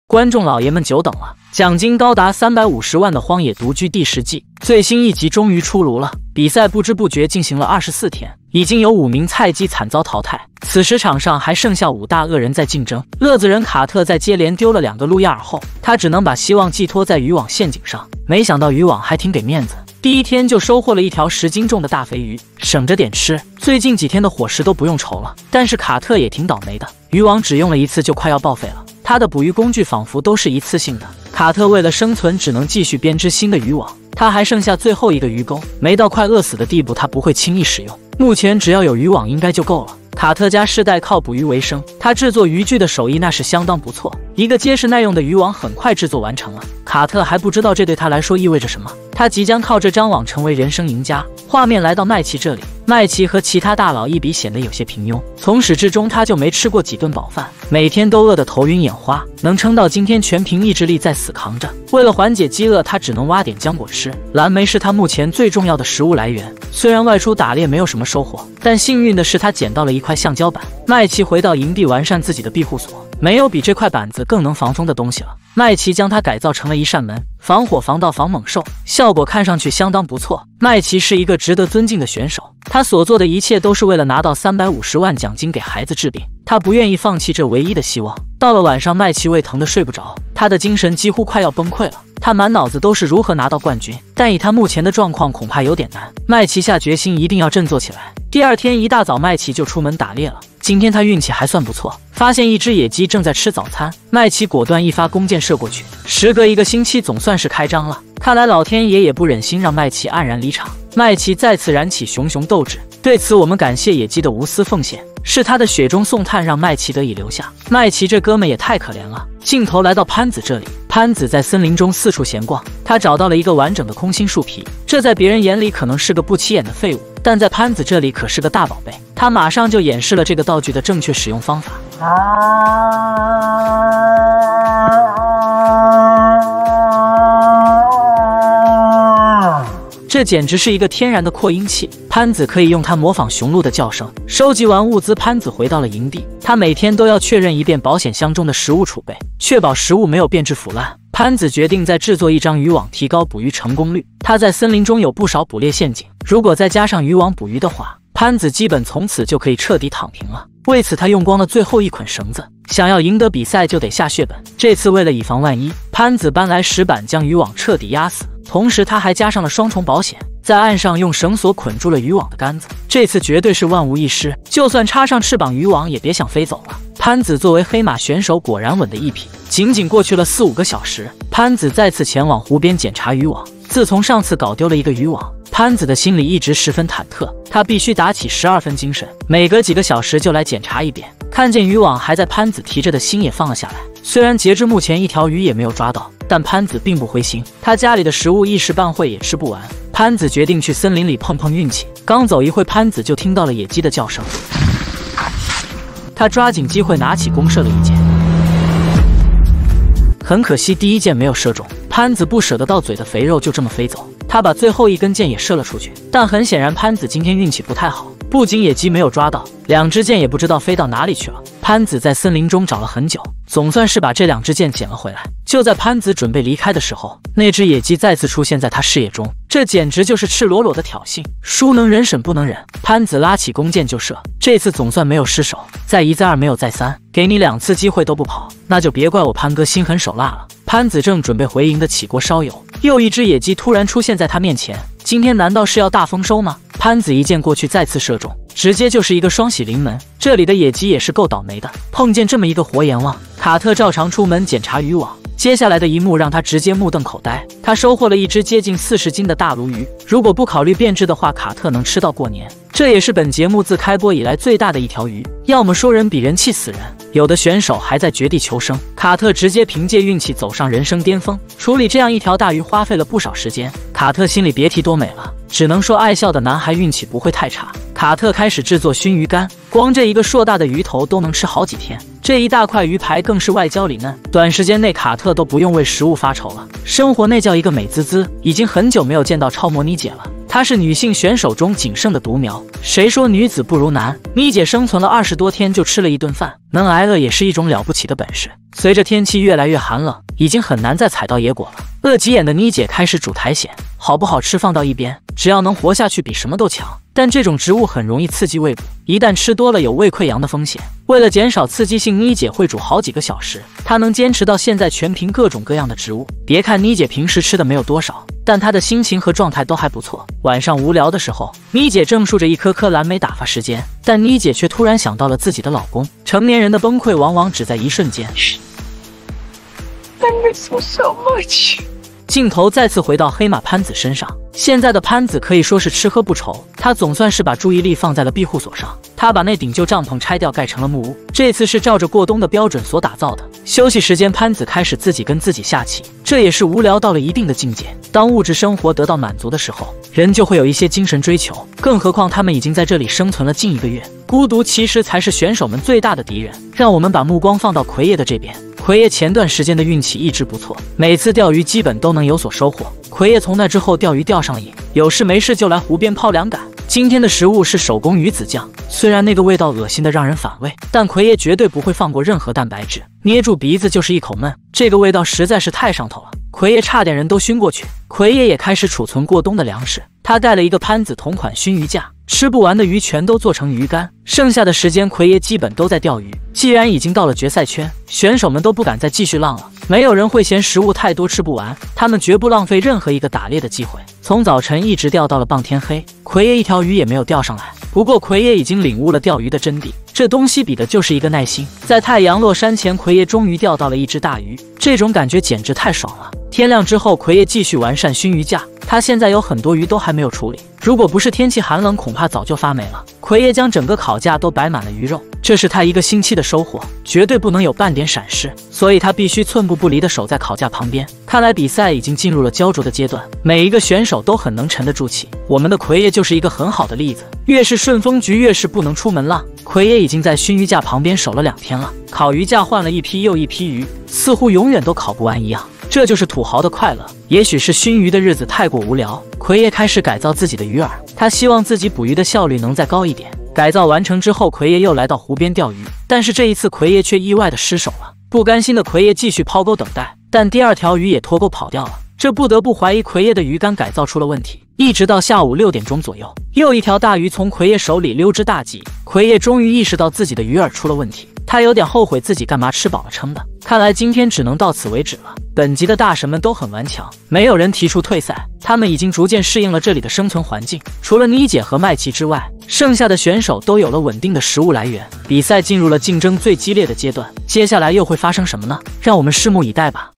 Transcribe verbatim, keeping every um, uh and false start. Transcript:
观众老爷们久等了，奖金高达三百五十万的《荒野独居》第十季最新一集终于出炉了。比赛不知不觉进行了二十四天，已经有五名菜鸡惨遭淘汰。此时场上还剩下五大恶人在竞争。乐子人卡特在接连丢了两个路亚尔后，他只能把希望寄托在渔网陷阱上。没想到渔网还挺给面子，第一天就收获了一条十斤重的大肥鱼，省着点吃。最近几天的伙食都不用愁了。但是卡特也挺倒霉的，渔网只用了一次就快要报废了。他的捕鱼工具仿佛都是一次性的，卡特为了生存只能继续编织新的渔网。他还剩下最后一个鱼钩，没到快饿死的地步，他不会轻易使用。目前只要有渔网应该就够了。卡特家世代靠捕鱼为生，他制作渔具的手艺那是相当不错。一个结实耐用的渔网很快制作完成了，卡特还不知道这对他来说意味着什么。他即将靠这张网成为人生赢家。画面来到麦奇这里，麦奇和其他大佬一比显得有些平庸。从始至终他就没吃过几顿饱饭，每天都饿得头晕眼花，能撑到今天全凭意志力在死扛着。为了缓解饥饿，他只能挖点浆果吃。蓝莓是他目前最重要的食物来源。虽然外出打猎没有什么收获，但幸运的是他捡到了一块橡胶板。麦奇回到营地完善自己的庇护所，没有比这块板子更能防风的东西了。麦奇将它改造成了一扇门，防火防盗防猛兽，效果看上去相当不错。麦奇是一个值得尊敬的选手，他所做的一切都是为了拿到三百五十万奖金给孩子治病，他不愿意放弃这唯一的希望。到了晚上，麦奇胃疼得睡不着，他的精神几乎快要崩溃了。他满脑子都是如何拿到冠军，但以他目前的状况恐怕有点难。麦奇下决心一定要振作起来。第二天一大早，麦奇就出门打猎了。今天他运气还算不错，发现一只野鸡正在吃早餐。麦奇果断一发弓箭射过去，时隔一个星期总算是开张了。看来老天爷也不忍心让麦奇黯然离场。麦奇再次燃起熊熊斗志，对此我们感谢野鸡的无私奉献，是他的雪中送炭让麦奇得以留下。麦奇这哥们也太可怜了。镜头来到潘子这里，潘子在森林中四处闲逛，他找到了一个完整的空心树皮，这在别人眼里可能是个不起眼的废物，但在潘子这里可是个大宝贝。他马上就演示了这个道具的正确使用方法。这简直是一个天然的扩音器，潘子可以用它模仿雄鹿的叫声。收集完物资，潘子回到了营地，他每天都要确认一遍保险箱中的食物储备，确保食物没有变质腐烂。潘子决定再制作一张渔网，提高捕鱼成功率。他在森林中有不少捕猎陷阱，如果再加上渔网捕鱼的话，潘子基本从此就可以彻底躺平了。为此，他用光了最后一捆绳子。想要赢得比赛，就得下血本。这次为了以防万一，潘子搬来石板将渔网彻底压死，同时他还加上了双重保险，在岸上用绳索捆住了渔网的杆子。这次绝对是万无一失，就算插上翅膀，渔网也别想飞走了。潘子作为黑马选手，果然稳得一匹。仅仅过去了四五个小时，潘子再次前往湖边检查渔网。自从上次搞丢了一个渔网，潘子的心里一直十分忐忑，他必须打起十二分精神，每隔几个小时就来检查一遍。看见渔网还在，潘子提着的心也放了下来。虽然截至目前一条鱼也没有抓到，但潘子并不灰心，他家里的食物一时半会也吃不完。潘子决定去森林里碰碰运气。刚走一会，潘子就听到了野鸡的叫声，他抓紧机会拿起弓射了一箭，很可惜第一箭没有射中。潘子不舍得到嘴的肥肉就这么飞走，他把最后一根箭也射了出去。但很显然潘子今天运气不太好，不仅野鸡没有抓到，两支箭也不知道飞到哪里去了。潘子在森林中找了很久，总算是把这两支箭捡了回来。就在潘子准备离开的时候，那只野鸡再次出现在他视野中，这简直就是赤裸裸的挑衅。输能忍，审不能忍，潘子拉起弓箭就射，这次总算没有失手。再一再二没有再三，给你两次机会都不跑，那就别怪我潘哥心狠手辣了。潘子正准备回营的起锅烧油，又一只野鸡突然出现在他面前。今天难道是要大丰收吗？潘子一箭过去，再次射中，直接就是一个双喜临门。这里的野鸡也是够倒霉的，碰见这么一个活阎王。卡特照常出门检查渔网，接下来的一幕让他直接目瞪口呆。他收获了一只接近四十斤的大鲈鱼，如果不考虑变质的话，卡特能吃到过年。这也是本节目自开播以来最大的一条鱼。要么说人比人气死人，有的选手还在绝地求生，卡特直接凭借运气走上人生巅峰。处理这样一条大鱼花费了不少时间，卡特心里别提多美了。只能说爱笑的男孩运气不会太差。卡特开始制作熏鱼干，光这一个硕大的鱼头都能吃好几天，这一大块鱼排更是外焦里嫩。短时间内卡特都不用为食物发愁了，生活那叫一个美滋滋。已经很久没有见到超模妮姐了， 她是女性选手中仅剩的独苗。谁说女子不如男？妮姐生存了二十多天就吃了一顿饭，能挨饿也是一种了不起的本事。随着天气越来越寒冷，已经很难再采到野果了。饿急眼的妮姐开始煮苔藓，好不好吃放到一边，只要能活下去比什么都强。但这种植物很容易刺激胃部，一旦吃多了有胃溃疡的风险。为了减少刺激性，妮姐会煮好几个小时。她能坚持到现在，全凭各种各样的植物。别看妮姐平时吃的没有多少，但她的心情和状态都还不错。晚上无聊的时候，妮姐正数着一颗颗蓝莓打发时间，但妮姐却突然想到了自己的老公。成年人的崩溃往往只在一瞬间。 I miss you so much. 镜头再次回到黑马潘子身上。现在的潘子可以说是吃喝不愁，他总算是把注意力放在了庇护所上。他把那顶旧帐篷拆掉，盖成了木屋。这次是照着过冬的标准所打造的。休息时间，潘子开始自己跟自己下棋，这也是无聊到了一定的境界。当物质生活得到满足的时候，人就会有一些精神追求，更何况他们已经在这里生存了近一个月。孤独其实才是选手们最大的敌人。让我们把目光放到奎爷的这边。奎爷前段时间的运气一直不错，每次钓鱼基本都能有所收获。奎爷从那之后钓鱼钓上了瘾，有事没事就来湖边抛两杆。今天的食物是手工鱼子酱，虽然那个味道恶心的让人反胃，但奎爷绝对不会放过任何蛋白质。捏住鼻子就是一口闷，这个味道实在是太上头了。奎爷差点人都熏过去。奎爷也开始储存过冬的粮食，他带了一个潘子同款熏鱼架，吃不完的鱼全都做成鱼干。剩下的时间，奎爷基本都在钓鱼。既然已经到了决赛圈，选手们都不敢再继续浪了。没有人会嫌食物太多吃不完，他们绝不浪费任何一个打猎的机会。从早晨一直钓到了傍天黑，奎爷一条鱼也没有钓上来。不过奎爷已经领悟了钓鱼的真谛，这东西比的就是一个耐心。在太阳落山前，奎爷终于钓到了一只大鱼，这种感觉简直太爽了。天亮之后，奎爷继续完善熏鱼架。他现在有很多鱼都还没有处理，如果不是天气寒冷，恐怕早就发霉了。奎爷将整个烤架都摆满了鱼肉，这是他一个星期的收获，绝对不能有半点闪失，所以他必须寸步不离地守在烤架旁边。看来比赛已经进入了焦灼的阶段，每一个选手都很能沉得住气。我们的奎爷就是一个很好的例子，越是顺风局越是不能出门浪。奎爷已经在熏鱼架旁边守了两天了，烤鱼架换了一批又一批鱼，似乎永远都烤不完一样。这就是土豪的快乐。也许是熏鱼的日子太过无聊，奎爷开始改造自己的鱼饵，他希望自己捕鱼的效率能再高一点。改造完成之后，奎爷又来到湖边钓鱼，但是这一次奎爷却意外的失手了。不甘心的奎爷继续抛钩等待，但第二条鱼也脱钩跑掉了，这不得不怀疑奎爷的鱼竿改造出了问题。一直到下午六点钟左右，又一条大鱼从奎爷手里溜之大吉，奎爷终于意识到自己的鱼饵出了问题，他有点后悔自己干嘛吃饱了撑的。看来今天只能到此为止了。本集的大神们都很顽强，没有人提出退赛，他们已经逐渐适应了这里的生存环境。除了妮姐和麦琪之外，剩下的选手都有了稳定的食物来源。比赛进入了竞争最激烈的阶段，接下来又会发生什么呢？让我们拭目以待吧。